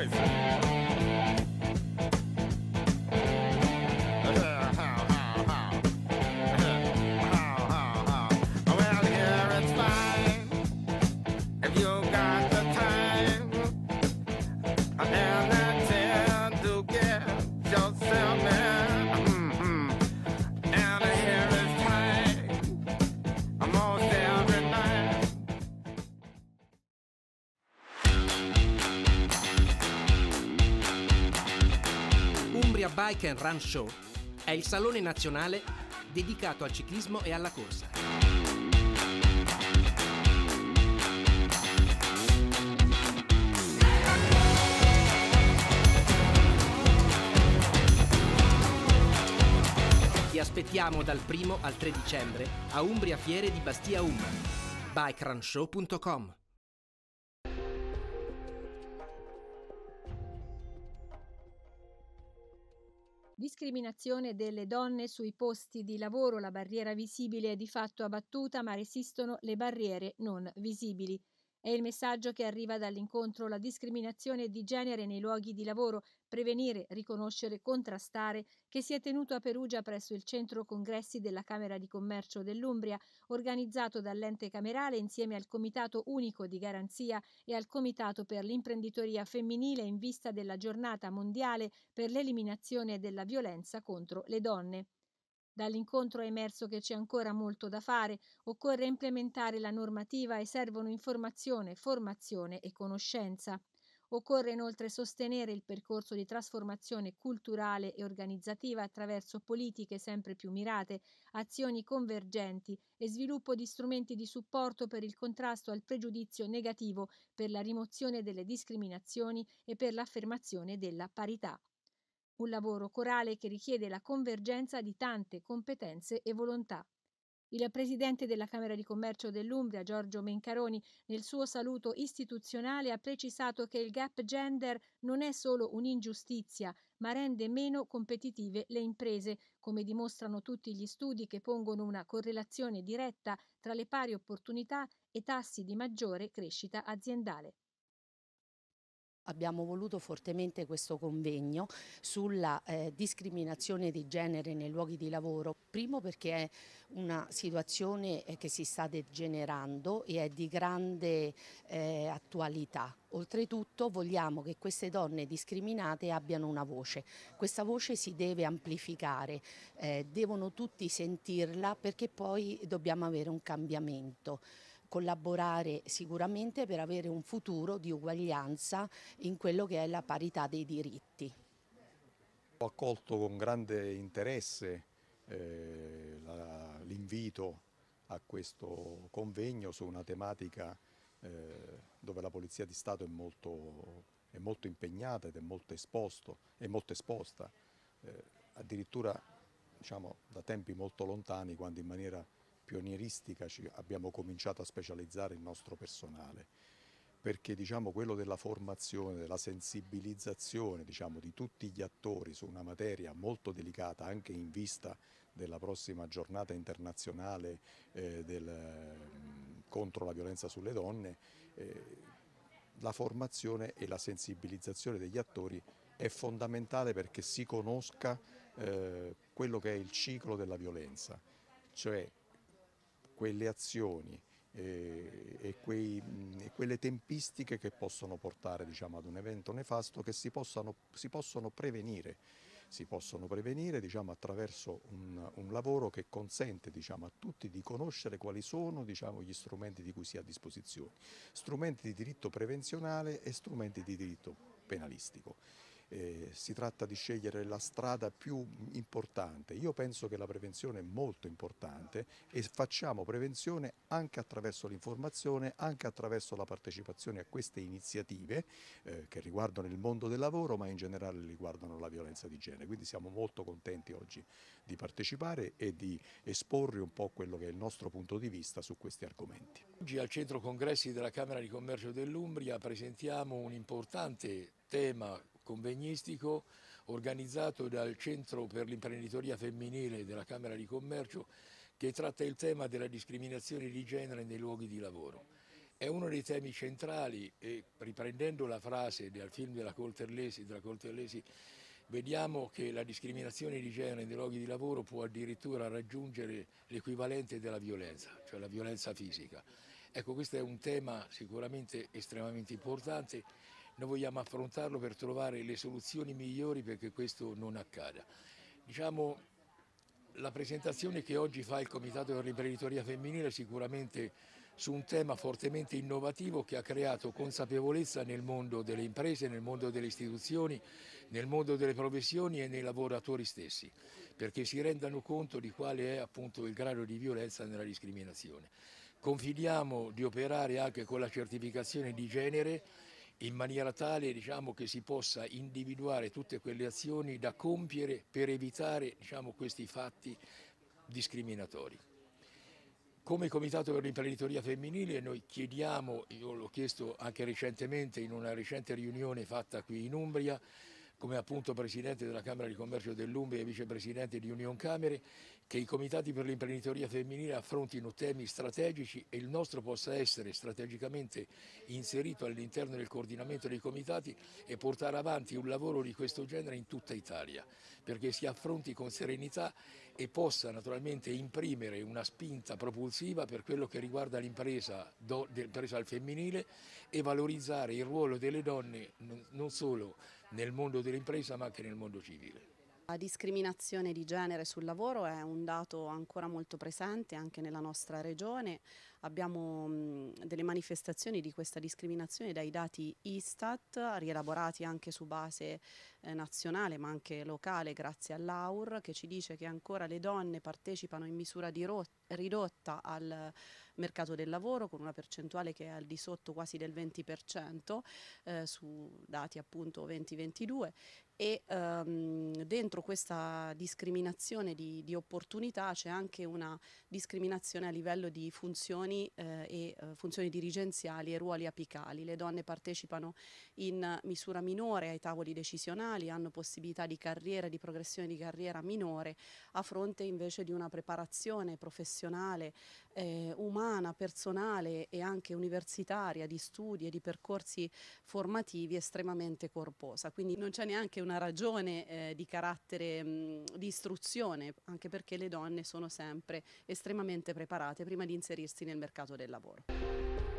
Well, yeah, it's fine if you got the time and the time to get yourself in. And here is time almost every night. Umbria Bike and Run Show è il salone nazionale dedicato al ciclismo e alla corsa. Ti aspettiamo dal 1° al 3 dicembre a Umbria Fiere di Bastia Umbra. bikerunshow.com. Discriminazione delle donne sui posti di lavoro. La barriera visibile è di fatto abbattuta, ma resistono le barriere non visibili. È il messaggio che arriva dall'incontro La discriminazione di genere nei luoghi di lavoro, prevenire, riconoscere, contrastare, che si è tenuto a Perugia presso il centro congressi della Camera di Commercio dell'Umbria, organizzato dall'ente camerale insieme al Comitato Unico di Garanzia e al Comitato per l'Imprenditoria Femminile in vista della Giornata Mondiale per l'eliminazione della violenza contro le donne. Dall'incontro è emerso che c'è ancora molto da fare, occorre implementare la normativa e servono informazione, formazione e conoscenza. Occorre inoltre sostenere il percorso di trasformazione culturale e organizzativa attraverso politiche sempre più mirate, azioni convergenti e sviluppo di strumenti di supporto per il contrasto al pregiudizio negativo, per la rimozione delle discriminazioni e per l'affermazione della parità. Un lavoro corale che richiede la convergenza di tante competenze e volontà. Il presidente della Camera di Commercio dell'Umbria, Giorgio Mencaroni, nel suo saluto istituzionale ha precisato che il gap gender non è solo un'ingiustizia, ma rende meno competitive le imprese, come dimostrano tutti gli studi che pongono una correlazione diretta tra le pari opportunità e tassi di maggiore crescita aziendale. Abbiamo voluto fortemente questo convegno sulla discriminazione di genere nei luoghi di lavoro, primo perché è una situazione che si sta degenerando e è di grande attualità. Oltretutto vogliamo che queste donne discriminate abbiano una voce. Questa voce si deve amplificare, devono tutti sentirla perché poi dobbiamo avere un cambiamento. Collaborare sicuramente per avere un futuro di uguaglianza in quello che è la parità dei diritti. Ho accolto con grande interesse l'invito a questo convegno su una tematica dove la Polizia di Stato è molto impegnata ed è molto esposta, addirittura diciamo, da tempi molto lontani, quando in maniera pionieristica abbiamo cominciato a specializzare il nostro personale, perché diciamo, quello della formazione, della sensibilizzazione diciamo, di tutti gli attori su una materia molto delicata anche in vista della prossima giornata internazionale contro la violenza sulle donne, la formazione e la sensibilizzazione degli attori è fondamentale perché si conosca quello che è il ciclo della violenza, cioè quelle azioni e quelle tempistiche che possono portare diciamo, ad un evento nefasto che si possono prevenire. Si possono prevenire diciamo, attraverso un lavoro che consente diciamo, a tutti di conoscere quali sono diciamo, gli strumenti di cui si ha a disposizione, strumenti di diritto prevenzionale e strumenti di diritto penalistico. Si tratta di scegliere la strada più importante. Io penso che la prevenzione è molto importante e facciamo prevenzione anche attraverso l'informazione, anche attraverso la partecipazione a queste iniziative che riguardano il mondo del lavoro ma in generale riguardano la violenza di genere. Quindi siamo molto contenti oggi di partecipare e di esporre un po' quello che è il nostro punto di vista su questi argomenti. Oggi al Centro Congressi della Camera di Commercio dell'Umbria presentiamo un importante tema convegnistico organizzato dal Centro per l'Imprenditoria Femminile della Camera di Commercio che tratta il tema della discriminazione di genere nei luoghi di lavoro. È uno dei temi centrali e, riprendendo la frase del film della Colterlesi, vediamo che la discriminazione di genere nei luoghi di lavoro può addirittura raggiungere l'equivalente della violenza, cioè la violenza fisica. Ecco, questo è un tema sicuramente estremamente importante. Noi vogliamo affrontarlo per trovare le soluzioni migliori perché questo non accada. Diciamo, la presentazione che oggi fa il Comitato per l'Imprenditoria Femminile sicuramente su un tema fortemente innovativo che ha creato consapevolezza nel mondo delle imprese, nel mondo delle istituzioni, nel mondo delle professioni e nei lavoratori stessi, perché si rendano conto di quale è appunto il grado di violenza nella discriminazione. Confidiamo di operare anche con la certificazione di genere in maniera tale, diciamo, che si possa individuare tutte quelle azioni da compiere per evitare, diciamo, questi fatti discriminatori. Come Comitato per l'Imprenditoria Femminile noi chiediamo, io l'ho chiesto anche recentemente in una recente riunione fatta qui in Umbria, come appunto Presidente della Camera di Commercio dell'Umbria e Vicepresidente di Union Camere, che i Comitati per l'Imprenditoria Femminile affrontino temi strategici e il nostro possa essere strategicamente inserito all'interno del coordinamento dei comitati e portare avanti un lavoro di questo genere in tutta Italia, perché si affronti con serenità e possa naturalmente imprimere una spinta propulsiva per quello che riguarda l'impresa al femminile e valorizzare il ruolo delle donne non solo nel mondo dell'impresa ma anche nel mondo civile. La discriminazione di genere sul lavoro è un dato ancora molto presente anche nella nostra regione. Abbiamo delle manifestazioni di questa discriminazione dai dati Istat, rielaborati anche su base nazionale ma anche locale grazie all'AUR, che ci dice che ancora le donne partecipano in misura ridotta al mercato del lavoro, con una percentuale che è al di sotto quasi del 20% su dati appunto 2022. E dentro questa discriminazione di opportunità c'è anche una discriminazione a livello di funzioni funzioni dirigenziali e ruoli apicali. Le donne partecipano in misura minore ai tavoli decisionali, hanno possibilità di carriera, di progressione di carriera minore, a fronte invece di una preparazione professionale, umana, personale e anche universitaria, di studi e di percorsi formativi estremamente corposa. Quindi non c'è neanche una ragione di carattere di istruzione, anche perché le donne sono sempre estremamente preparate prima di inserirsi nel mercato del lavoro.